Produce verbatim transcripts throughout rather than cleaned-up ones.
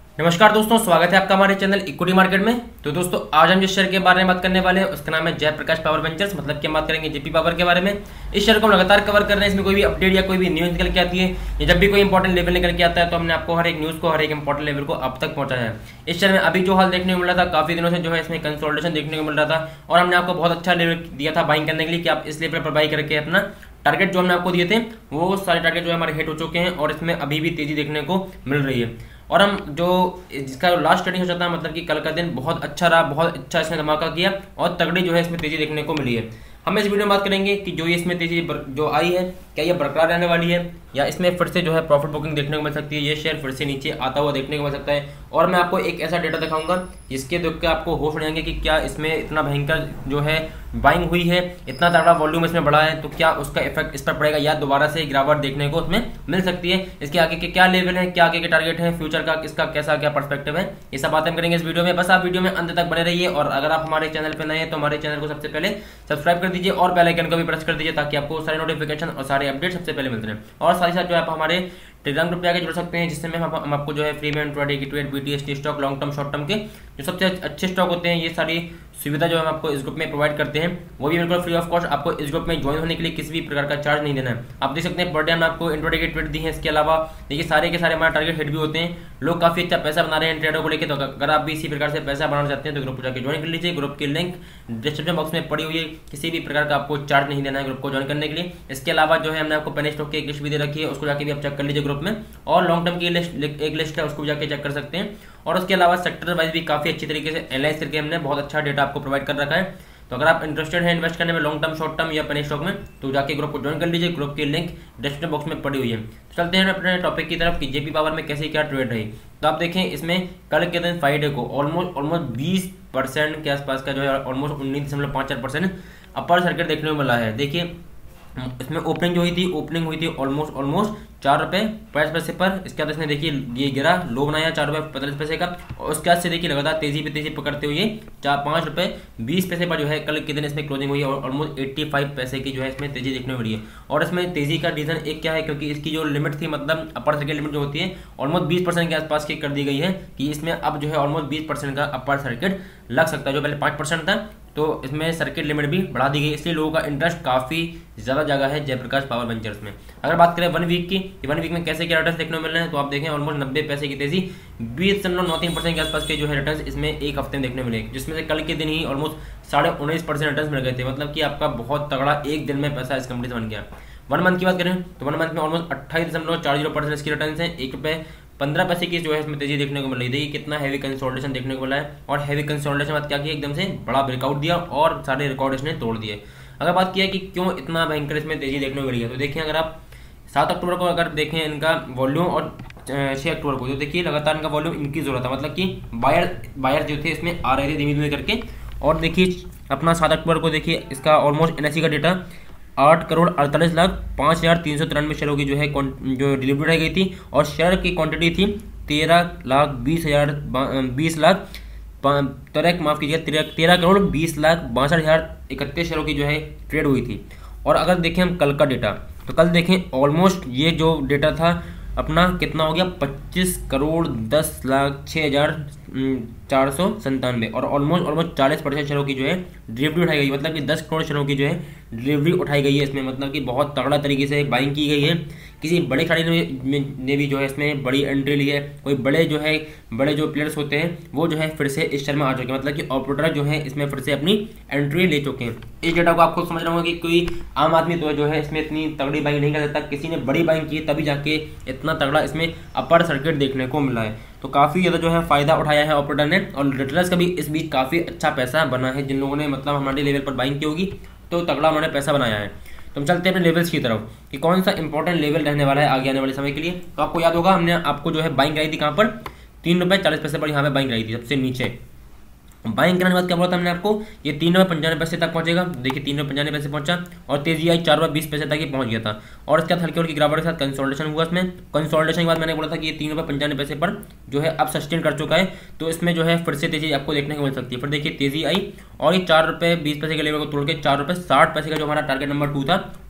नमस्कार दोस्तों, स्वागत है आपका हमारे चैनल इक्विटी मार्केट में। तो दोस्तों आज हम जिस शेयर के बारे में बात करने वाले हैं उसका नाम है जयप्रकाश पावर वेंचर्स, मतलब कि हम बात करेंगे जेपी पावर के बारे में। इस शेयर को हम लगातार कवर कर रहे हैं। इसमें कोई भी अपडेट या कोई भी न्यूज निकल के आती है या जब भी कोई इंपॉर्टेंट लेवल निकल के आता है तो हमने आपको हर एक न्यूज को, हर एक इंपॉर्टेंट लेवल को आप तक पहुंचाया है। इस शेयर में अभी जो हाल देखने को मिल रहा था, काफी दिनों से जो है इसमें कंसोलिडेशन देखने को मिल रहा था और हमने आपको बहुत अच्छा लेवल दिया था बाइंग करने के लिए कि आप इस लेवल पर बाई करके अपना टारगेट जो हमने आपको दिए थे वो सारे टारगेट जो है हमारे हिट हो चुके हैं और इसमें अभी भी तेजी देखने को मिल रही है। और हम जो जिसका लास्ट ट्रेडिंग हो जाता है, मतलब कि कल का दिन बहुत अच्छा रहा, बहुत अच्छा इसने धमाका किया और तगड़ी जो है इसमें तेजी देखने को मिली है। हम इस वीडियो में बात करेंगे कि जो ये इसमें तेजी जो आई है क्या ये बरकरार रहने वाली है या इसमें फिर से जो है प्रॉफिट बुकिंग देखने को मिल सकती है, ये शेयर फिर से नीचे आता हुआ देखने को मिल सकता है। और मैं आपको एक ऐसा डेटा दिखाऊंगा जिसके देख के आपको होश उड़ जाएंगे कि क्या इसमें इतना भयंकर जो है बाइंग हुई है, इतना तगड़ा वॉल्यूम इसमें बढ़ा है, तो क्या उसका इफेक्ट इस पर पड़ेगा या दोबारा से गिरावट देखने को उसमें मिल सकती है। इसके आगे के क्या लेवल है, क्या आगे के टारगेट है, फ्यूचर का इसका कैसा क्या पर्सपेक्टिव है, ये सब बातें हम करेंगे इस वीडियो में। बस आप वीडियो में अंत तक बने रहिए और अगर आप हमारे चैनल पर नए हैं तो हमारे चैनल को सबसे पहले सब्सक्राइब कर दीजिए और बेल आइकन को भी प्रेस कर दीजिए ताकि आपको सारे नोटिफिकेशन और सारे अपडेट सबसे पहले मिलते हैं। और साथ ही साथ जो आप हमारे टेलीग्राम ग्रुप पे आके जुड़ सकते हैं जिसमें हम, हम आपको जो है फ्री में इंट्राडे की trade, BTST stock, long term, short term के जो सबसे अच्छे स्टॉक होते हैं, ये सारी सुविधा जो हम आपको इस ग्रुप में प्रोवाइड करते हैं वो भी बिल्कुल फ्री ऑफ कॉस्ट। आपको इस ग्रुप में ज्वाइन होने के लिए किसी भी प्रकार का चार्ज नहीं देना है। आप देख सकते हैं पर डे हमने आपको इंट्राडे की ट्रेड दी है। इसके अलावा देखिए सारे के सारे हमारे टारगेट हिट भी होते हैं। लोग काफी अच्छा पैसा बना रहे हैं ट्रेडर को लेकर, तो अगर आप भी इसी प्रकार से पैसा बनाना चाहते हैं तो ग्रुप को जाकर ज्वाइन कर लीजिए। ग्रुप की लिंक डिस्क्रिप्शन बॉक्स में पड़ी हुई है। किसी भी प्रकार का आपको चार्ज नहीं देना है ग्रुप को ज्वाइन करने के लिए। इसके अलावा जो है हमने आपको पेनी स्टॉक की एक लिस्ट भी दे रखी है, उसको जाकर भी आप चेक कर लीजिए ग्रुप में। और लॉन्ग टर्म की लिस्ट एक लिस्ट है, उसको जाके चेक कर सकते हैं। और उसके अलावा सेक्टर वाइज भी काफी अच्छी तरीके से एनालाइज करके हमने बहुत अच्छा डेटा आपको प्रोवाइड कर रखा है। तो अगर आप इंटरेस्टेड हैं इन्वेस्ट करने में लॉन्ग टर्म, शॉर्ट टर्म या पेनी स्टॉक में, तो जाके ग्रुप को ज्वाइन कर लीजिए। ग्रुप की लिंक डिस्क्रिप्शन बॉक्स में पड़ी हुई है। तो चलते हैं अपने टॉपिक की तरफ कि जेपी पावर में कैसे क्या ट्रेड रही। तो आप देखें इसमें कल के दिन फ्राइडे को ऑलमोस्ट ऑलमोस्ट बीस परसेंट के आसपास का जो है ऑलमोस्ट उन्नीस दशमलव पाँच चार परसेंट अपर सर्किट देखने को मिला है। देखिए इसमें ओपनिंग जो हुई थी ओपनिंग हुई थी ऑलमोस्ट ऑलमोस्ट चार रुपए पैंतालीस पैसे पर। इसके बाद इसने देखिए ये गिरा, लो बनाया चार रुपए पैंतालीस पैसे का और उसके बाद से देखिए लगातार तेजी पे तेजी पकड़ते हुए चार पाँच रुपए बीस पैसे पर जो है कल के दिन इसमें क्लोजिंग हुई है और ऑलमोस्ट पचासी पैसे की जो है इसमें तेजी देखने को मिली है। और इसमें तेजी का रीजन एक क्या है, क्योंकि इसकी जो लिमिट थी, मतलब अपर सर्किट लिमिट जो होती है ऑलमोस्ट बीस परसेंट के आसपास की कर दी गई है कि इसमें अब जो है ऑलमोस्ट बीस परसेंट का अपर सर्किट लग सकता है। जो पहले पाँच परसेंट था तो इसमें सर्किट लिमिट भी बढ़ा दी गई, इसलिए लोगों का इंटरेस्ट काफी ज्यादा जगह है जयप्रकाश पावर वेंचर्स में। अगर बात करें वन वीक की, वन वीक में कैसे क्या रिटर्न देखने को मिल रहे हैं, तो आप देखें ऑलमोस्ट नब्बे पैसे की तेजी, बीस दशमलव नौ तीन परसेंट के आसपास के जो है रिटर्न इसमें एक हफ्ते में देखने मिले, जिसमें से कल के दिन ही ऑलमोस्ट साढ़े उन्नीस परसेंट रिटर्न मिल गए थे। मतलब कि आपका बहुत तगड़ा एक दिन में पैसा इस कंपनी से बन गया। वन मंथ की बात करें तो वन मंथ में ऑलमोस्ट अट्ठाईस दशमलव चार जीरो परसेंट इसकी रिटर्न है, एक रुपए पंद्रह पैसे की जो है इसमें तेजी देखने को मिल रही थी। कितना हैवी कंसोलिडेशन देखने को मिला है और हैवी कंसोलिडेशन बात क्या की, एकदम से बड़ा ब्रेकआउट दिया और सारे रिकॉर्ड इसने तोड़ दिए। अगर बात किया कि क्यों इतना भयंकर इसमें तेजी देखने को मिली है, तो देखिए अगर आप सात अक्टूबर को अगर देखें इनका वॉल्यूम और छह अक्टूबर को, तो देखिए लगातार इनका वॉल्यूम इंक्रीज हो रहा था, मतलब कि बायर बायर जो थे इसमें आ रहे थे धीमे धीमे करके। और देखिए अपना सात अक्टूबर को देखिए इसका ऑलमोस्ट एनएससी का डेटा आठ करोड़ अड़तालीस लाख पाँच हजार तीन सौ तिरानवे शेयरों की जो है जो डिलीवरी उठाई गई थी और शेयर की क्वांटिटी थी तेरह लाख बीस हजार बीस लाख तेरह माफ कीजिएगा तेरह करोड़ बीस लाख बासठ हजार इकतीस शेयरों की जो है ट्रेड हुई थी। और अगर देखें हम कल का डेटा, तो कल देखें ऑलमोस्ट ये जो डेटा था अपना कितना हो गया, पच्चीस करोड़ दस लाख छः हजार चार सौ संतानवे और ऑलमोस्ट ऑलमोस्ट चालीस परसेंट शेयरों की जो है डिलीवरी उठाई गई, मतलब कि दस करोड़ शेयरों की जो है डिलीवरी उठाई गई है इसमें। मतलब कि बहुत तगड़ा तरीके से बाइंग की गई है। किसी बड़े खिलाड़ी ने, ने भी जो है इसमें बड़ी एंट्री ली है। कोई बड़े जो है बड़े जो प्लेयर्स होते हैं वो जो है फिर से इस शेयर में आ चुके हैं, मतलब कि ऑपरेटर जो है इसमें फिर से अपनी एंट्री ले चुके हैं। इस डेटा को आप खुद समझ रहे होंगे कि कोई आम आदमी तो जो है इसमें इतनी तगड़ी बाइंग नहीं कर सकता, किसी ने बड़ी बाइंग की तभी जाके इतना तगड़ा इसमें अपर सर्किट देखने को मिला है। तो काफी ज्यादा जो है फायदा उठाया है ऑपरेटर ने और रिटेलर्स का भी इस बीच काफी अच्छा पैसा बना है। जिन लोगों ने मतलब हमारे लेवल पर बाइंग की होगी तो तगड़ा उन्होंने पैसा बनाया है। तो हम चलते हैं अपने लेवल्स की तरफ कि कौन सा इंपॉर्टेंट लेवल रहने वाला है आगे आने वाले समय के लिए। तो आपको याद होगा हमने आपको जो है बाइंग कराई थी कहाँ पर, तीन रुपए चालीस पैसे पर यहाँ पे बाइंग कराई थी सबसे नीचे। बाइंग करने के बाद क्या बोला था हमने आपको, ये तीन रुपये पंचानवे पैसे तक पहुंचेगा। देखिए तीन रुपये पंचानवे पैसे पहुंचा और तेजी आई चार रुपये बीस पैसे तक ही पहुंच गया था। और इसके बाद हल्की हल्की गिरावट के साथ कंसोलिडेशन हुआ। इसमें कंसोलिडेशन के बाद मैंने बोला था कि ये तीन रुपये पंचानवे पैसे पर जो है अब सस्टेन कर चुका है, तो इसमें जो है फिर से तेजी आपको देखने को मिल सकती है। फिर देखिए तेजी आई और ये चार रुपये बीस पैसे के लेवल को तोड़ के चार रुपये साठ पैसे का जो हमारा टारगेट नंबर टू था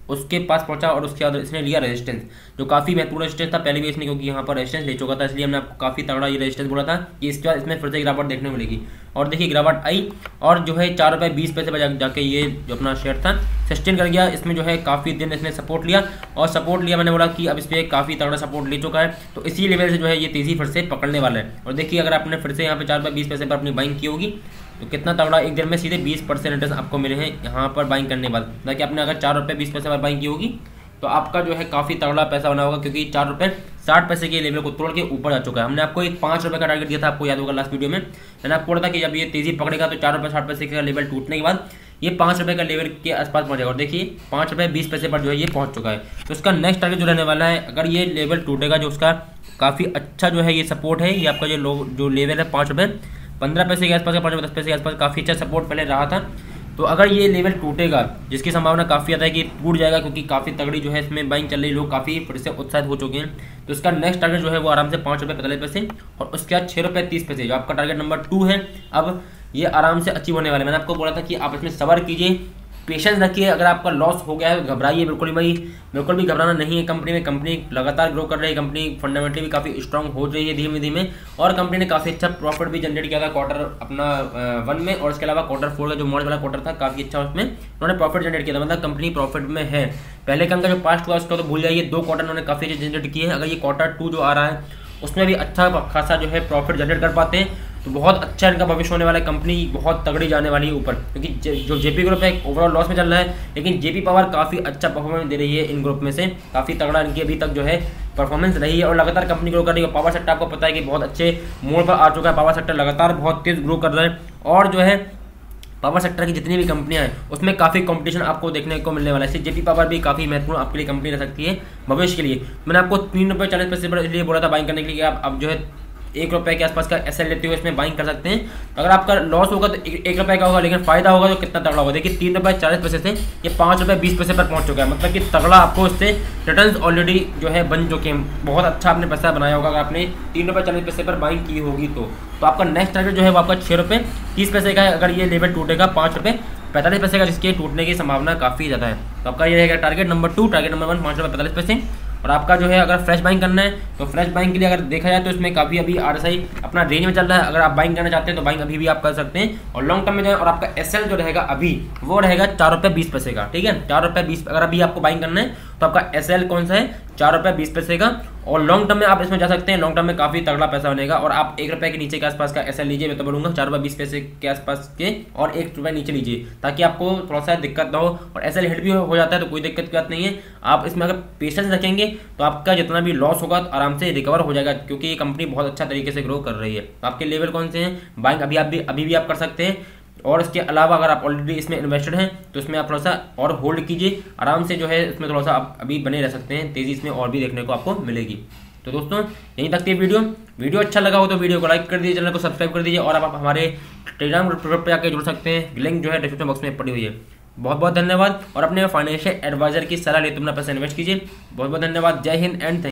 उसके पास पहुंचा और उसके बाद इसने लिया रेजिस्टेंस, जो काफ़ी महत्वपूर्ण रेजिस्टेंस था पहले भी इसने, क्योंकि यहाँ पर रेजिस्टेंस ले चुका था, इसलिए हमने आपको काफ़ी तगड़ा ये रेजिस्टेंस बोला था कि इसके बाद इसमें फिर से गिरावट देखने को मिलेगी। और देखिए गिरावट आई और जो है चार रुपये बीस पैसे पर जा, जाके ये जो अपना शेयर था सस्टेन कर गया। इसमें जो है काफ़ी दिन इसने सपोर्ट लिया और सपोर्ट लिया, मैंने बोला कि अब इस पर काफ़ी तगड़ा सपोर्ट ले चुका है, तो इसी लेवल से जो है ये तेज़ी फिर से पकड़ने वाला है। और देखिए अगर आपने फिर से यहाँ पे चार रुपये बीस पैसे पर अपनी बाइंग की होगी तो कितना तगड़ा एक दिन में सीधे बीस परसेंट रिटर्न आपको मिले हैं यहाँ पर बाइंग करने के बाद। ताकि आपने अगर चार रुपये बीस पैसे पर बाइंग की होगी तो आपका जो है काफ़ी तगड़ा पैसा बना होगा, क्योंकि चार रुपये साठ पैसे के लेवल को तोड़ के ऊपर आ चुका है। हमने आपको एक पाँच रुपये का टारगेट दिया था, आपको याद होगा लास्ट वीडियो में मैंने आपको बोला था कि जब ये तेज़ी पकड़ेगा तो चार रुपये साठ पैसे का लेवल टूटने के बाद ये पाँच रुपये का लेवल के आसपास पहुंचेगा। और देखिए पाँच रुपये बीस पैसे पर जो है ये पहुंच चुका है। तो इसका नेक्स्ट टारगेट जो रहने वाला है, अगर ये लेवल टूटेगा, जो उसका काफ़ी अच्छा जो है ये सपोर्ट है, ये आपका जो लो जो लेवल है पाँच रुपये पंद्रह पैसे के आसपास, पाँच रुपये दस पैसे के आसपास काफ़ी अच्छा सपोर्ट पहले रहा था। तो अगर ये लेवल टूटेगा, जिसकी संभावना काफ़ी ज़्यादा है कि टूट जाएगा, क्योंकि काफ़ी तगड़ी जो है इसमें बाइंग चल रही, लोग काफ़ी फिर से उत्साहित हो चुके हैं, तो इसका नेक्स्ट टारगेट जो है वो आराम से पाँच रुपये पैंतालीस पैसे और उसके बाद छः रुपये तीस पैसे, जो आपका टारगेट नंबर टू है, अब ये आराम से अचीव होने वाले। मैंने आपको बोला था कि आप इसमें सब्र कीजिए, पेशेंस रखिए। अगर आपका लॉस हो गया है घबराइए बिल्कुल भी भाई, बिल्कुल भी घबराना नहीं है। कंपनी में कंपनी लगातार ग्रो कर रही है, कंपनी फंडामेंटली भी काफ़ी स्ट्रांग हो रही है धीमे धीमे, और कंपनी ने काफ़ी अच्छा प्रॉफिट भी जनरेट किया था क्वार्टर अपना वन में, और इसके अलावा क्वार्टर फोर का जो मॉडल वाला क्वार्टर था काफ़ी अच्छा, उसमें उन्होंने प्रॉफिट जनरेट किया था, मतलब कंपनी प्रॉफिट में है। पहले का उनका जो पास्ट हुआ उसका तो भूल जाइए, दो क्वार्टर उन्होंने काफ़ी अच्छे जनरेट किए हैं। अगर ये क्वार्टर टू जो आ रहा है उसमें भी अच्छा खासा जो है प्रॉफिट जनरेट कर पाते हैं तो बहुत अच्छा इनका भविष्य होने वाला है। कंपनी बहुत तगड़ी जाने वाली है ऊपर, क्योंकि जो जेपी ग्रुप है ओवरऑल लॉस में चल रहा है, लेकिन जेपी पावर काफ़ी अच्छा परफॉर्मेंस दे रही है इन ग्रुप में से, काफ़ी तगड़ा इनकी अभी तक जो है परफॉर्मेंस रही है और लगातार कंपनी ग्रो कर रही है। पावर सेक्टर आपको पता है कि बहुत अच्छे मोड पर आ चुका है, पावर सेक्टर लगातार बहुत तेज़ ग्रो कर रहा है, और जो है पावर सेक्टर की जितनी भी कंपनियां हैं उसमें काफ़ी कंपटीशन आपको देखने को मिलने वाला है। इसलिए जेपी पावर भी काफ़ी महत्वपूर्ण आपके लिए कंपनी रह सकती है भविष्य के लिए। मैंने आपको तीन रुपये चालीस पैसे पर इसलिए बोला था बाइंग करने के लिए, आप अब जो है एक रुपये के आसपास का एसएल लेते हुए इसमें बाइंग कर सकते हैं। अगर आपका लॉस होगा तो एक, एक रुपये का होगा, लेकिन फायदा होगा तो कितना तगड़ा होगा। देखिए तीन रुपये चालीस पैसे से ये पाँच रुपये बीस पैसे पर पहुंच चुका है, मतलब कि तगड़ा आपको इससे रिटर्न्स ऑलरेडी जो है बन चुके हैं। बहुत अच्छा आपने पैसा बनाया होगा अगर आपने तीन रुपये चालीस पैसे पर बाइंग की होगी तो। तो आपका नेक्स्ट टारगेट जो है वो आपका छः रुपये तीस पैसे का है। अगर ये लेवल टूटेगा पाँच रुपये पैंतालीस पैसे का, जिसके टूटने की संभावना काफ़ी ज़्यादा है। तो आपका ये रहेगा target number two. Target number one पाँच रुपये पैंतालीस पैसे। और आपका जो है अगर फ्रेश बाइंग करना है तो फ्रेश बाइंग के लिए अगर देखा जाए तो इसमें काफ़ी अभी आरएसआई अपना रेंज में चल रहा है। अगर आप बाइंग करना चाहते हैं तो बाइंग अभी भी आप कर सकते हैं और लॉन्ग टर्म में जाए। और आपका एसएल जो रहेगा अभी वो रहेगा चार रुपये बीस पैसे का, ठीक है, चार रुपये बीस। अगर अभी आपको बाइंग करना है तो आपका एसएल कौन सा है, चार रुपये बीस पैसे का। और लॉन्ग टर्म में आप इसमें जा सकते हैं, लॉन्ग टर्म में काफ़ी तगड़ा पैसा बनेगा। और आप एक रुपये के नीचे के आसपास का एसएल लीजिए, मैं तो बोलूँगा चार रुपये बीस पैसे के आसपास के, और एक रुपये नीचे लीजिए ताकि आपको थोड़ा सा दिक्कत ना हो। और एसएल हिट भी हो जाता है तो कोई दिक्कत की बात नहीं है। आप इसमें अगर पेशेंस रखेंगे तो आपका जितना भी लॉस होगा तो आराम से रिकवर हो जाएगा, क्योंकि ये कंपनी बहुत अच्छा तरीके से ग्रो कर रही है। आपके लेवल कौन से हैं, बाइंग अभी आप भी अभी भी आप कर सकते हैं। और इसके अलावा अगर आप ऑलरेडी इसमें इन्वेस्टेड हैं तो इसमें आप थोड़ा सा और होल्ड कीजिए, आराम से जो है इसमें थोड़ा सा आप अभी बने रह सकते हैं, तेज़ी इसमें और भी देखने को आपको मिलेगी। तो दोस्तों यहीं तक थी वीडियो। वीडियो अच्छा लगा हो तो वीडियो को लाइक कर दीजिए, चैनल को सब्सक्राइब कर दीजिए, और आप हमारे टेलीग्राम ग्रुप पर जाकर जुड़ सकते हैं, लिंक जो है डिस्क्रिप्शन बॉक्स में पड़ी हुई है। बहुत बहुत धन्यवाद। और अपने फाइनेंशियल एडवाइजर की सलाह लेते अपना पैसा इन्वेस्ट कीजिए। बहुत बहुत धन्यवाद। जय हिंद एंड थैंक